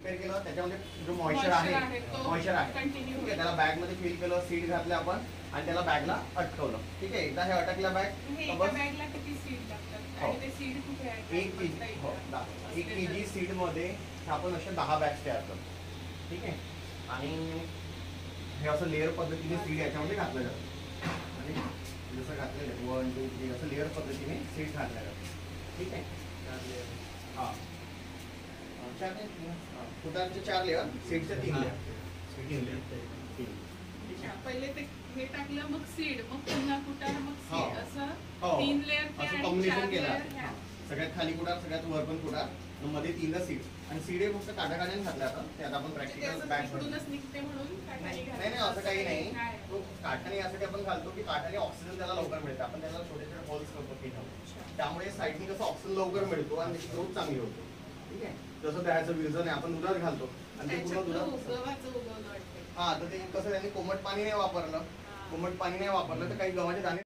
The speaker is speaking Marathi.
प्रिपेअर केलं त्याच्यामध्ये जो मॉइश्चर आहे मॉइश्चर आहे ठीक आहे, त्याला बॅग मध्ये फिल केलं, सीड घातले आपण आणि त्याला बॅगला अटकवलं. ठीक आहे, एकदा हे अटकलं बॅग एक केजी सीड मध्ये आपण अशा 10 बॅग्स तयार करतो. ठीक आहे, आणि हे असं लेअर पद्धतीने सीड याच्यामध्ये घातलं जातं आणि जसं घातलेलं 1 2 3 असं लेअर पद्धतीने सीड घातलं जातं. ठीक आहे, हां फुटांचे 4 लेअर, सीडचे 3 लेअर. पहिले ते हे टाकलं, मग सीड, मग पुन्हा कुटार, मग सीड, असं 3 लेअर असं कॉम्बिनेशन केलं. सगळ्यात खाली कुटार, सगळ्यात वर पण कुटार, मध्ये 3दा सीड. आणि सीड हे फक्त काढाकाढ्याने घातलं आता, ते आता आपण प्रॅक्टिकल बॅग निघते म्हणून नाही नाही असं काही नाही. तो काठाने यासाठी आपण घालतो की काठाने ऑक्सिजन त्याला लवकर मिळतं. आपण त्याला छोटे छोटे होल्स करतो पिठामध्ये, त्यामुळे साईडनी कसं ऑक्सिजन लवकर मिळतो आणि त्याची ग्रोथ चांगली होते. ठीक आहे, जसं त्याचं विरजन आहे आपण दुधात घालतो आणि ते पूर्ण दुधात. हा, तर ते कसं त्यांनी कोमट पाणी नाही वापरलं तर काही गव्हाचे दाणे